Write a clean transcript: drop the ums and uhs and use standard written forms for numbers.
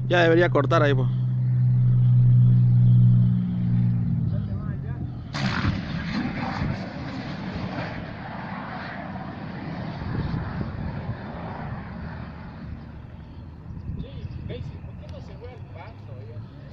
Ya debería cortar ahí, pues. Sí, Casey, ¿por qué no se fue al paso? Ya?